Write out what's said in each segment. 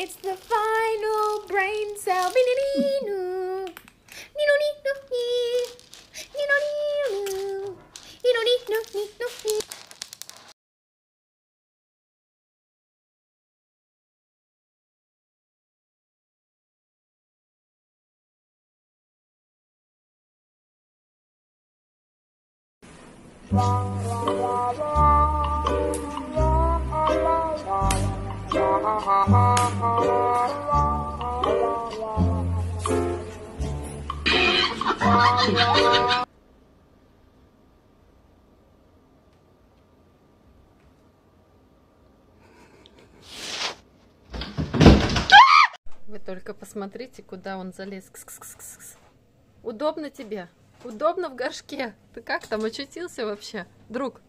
It's the final brain cell. Вы только посмотрите, куда он залез. Кс-кс-кс-кс. Удобно тебе? Удобно в горшке? Ты как там очутился вообще, друг?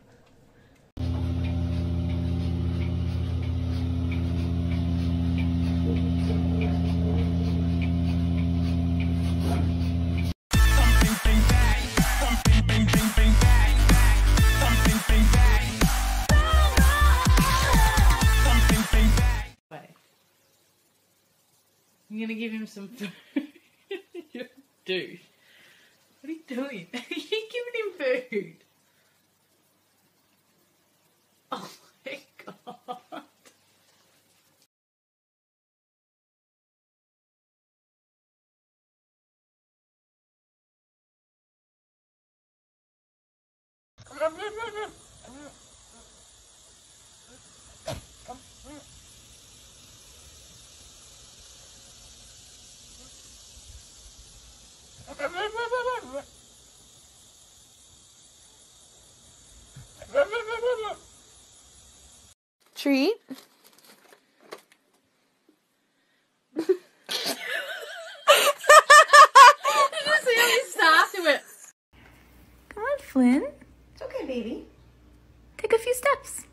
I'm gonna give him some food. Dude, what are you doing? Are you giving him food? Oh my god. Treat. Come on, Flynn. It's okay, baby. Take a few steps.